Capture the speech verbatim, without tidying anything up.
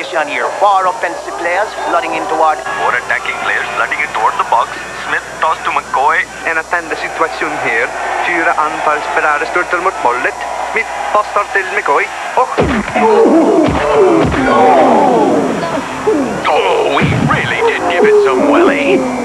formation here. Four offensive players flooding in toward... Four attacking players flooding in toward the box. Smith toss to McCoy. En attende situation här. Fyra anfallsspelare störtar mot målet. Smith passar till McCoy. Och... Oh, we really did give it some welly.